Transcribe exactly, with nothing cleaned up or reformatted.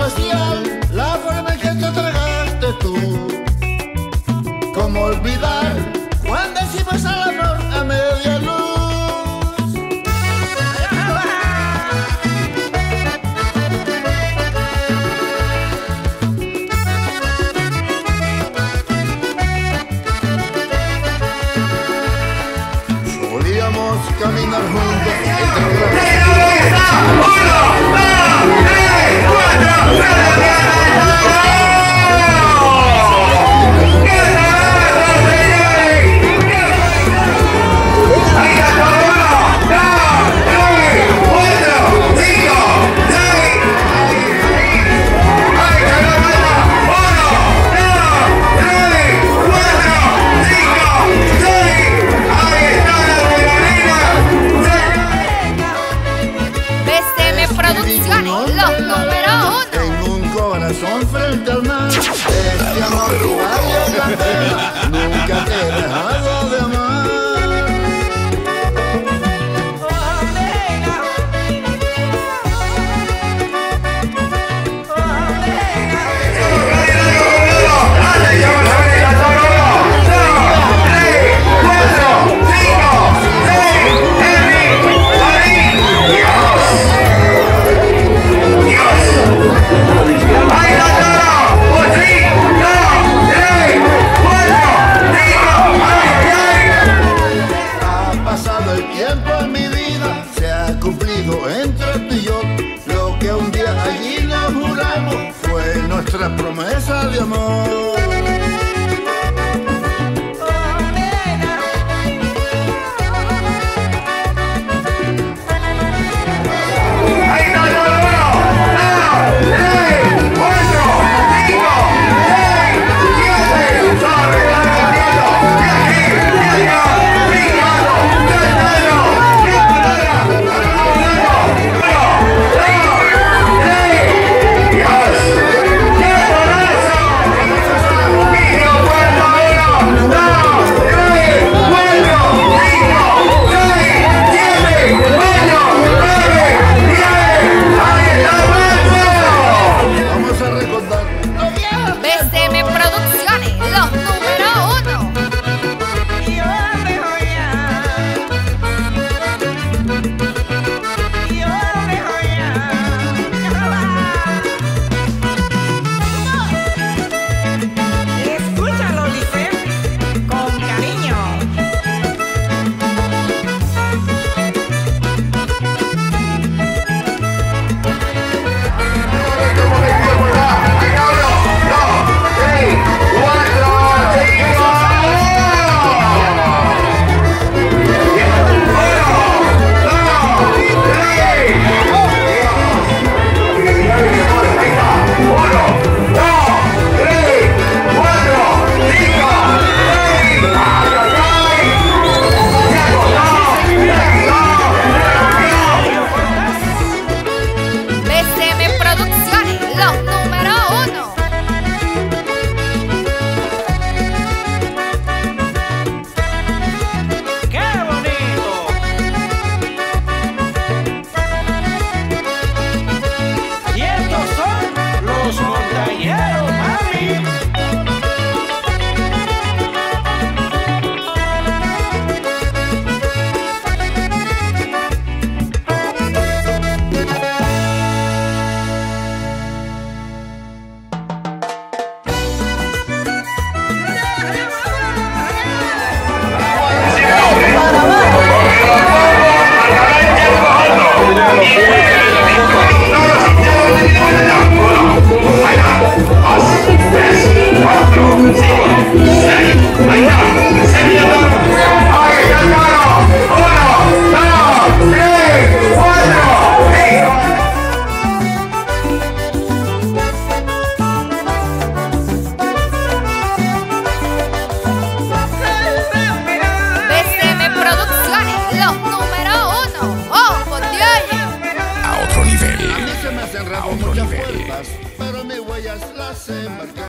especial la forma en que te tragaste tú. ¿Cómo olvidar cuando hicimos el amor a media luz? Solíamos caminar juntos entre Los número uno. Tengo un corazón frente al mar. Este amor que valió la pena. Nunca te he dejado de amar. Entre tú y yo, lo que un día allí nos juramos fue nuestra promesa de amor. A otro nivel. Muchas vueltas, pero mis huellas las he marcado.